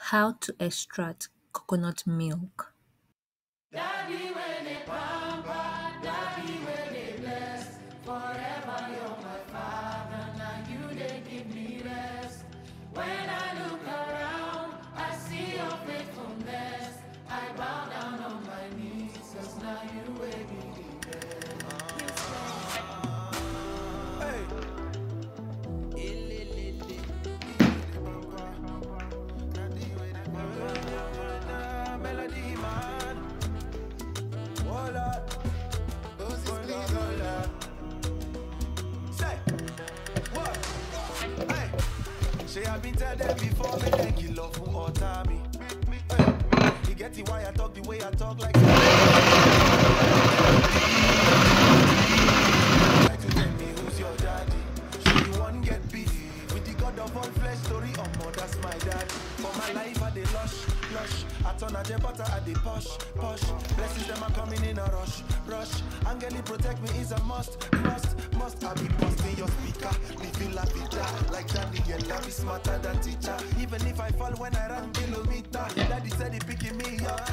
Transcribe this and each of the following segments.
How to extract coconut milk. Daddy when they pamper, daddy when they bless. Forever you're my father, now you they give me rest. When I look around, I see your faithfulness. I bow down on my knees, cause now you will be the best. Melody man, hola, say what? Hey, say I've been tell them before, me thank you love who utter me. Hey, you get it why I talk the way I talk like. Try to tell me who's your daddy. So you want get beef with the God of all flesh story. Oh, that's my dad. For my life, I dey lush. I turn a jet butter, I dey posh. Blessings them are coming in a rush. Angeli protect me is a must. I be busting your speaker, living la vida. Like Johnny and love is smarter than teacher. Even if I fall when I run kilometer, daddy said he picking me up.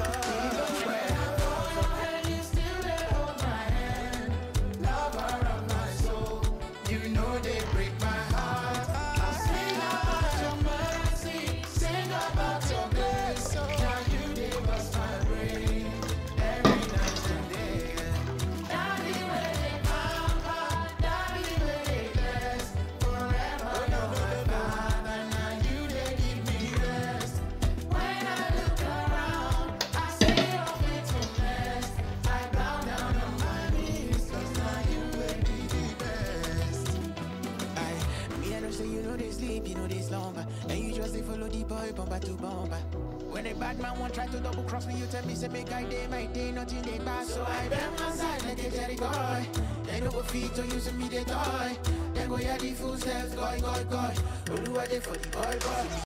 And you still there hold my hand, lover of my soul. You know they break my heart. I sing about your mercy, sing about your grace. Now you give us my brain every night and day. Daddy when they pamper, daddy when they bless. Forever you're my father, now you they give me rest. When I look around, I see your faithfulness. I bow down on my knees, cause now you will be the best. Me, I don't say you know they sleep, you know they slumber. And you just they follow the boy, bumper to bumper. When a bad man won't try to double cross me, you tell me, say, make I day, my day, nothing they pass. So I bend my side like a Jerry boy. They no go feet to use me, they toy. Then go, yeah, the footsteps, goy. But do I they for the boy.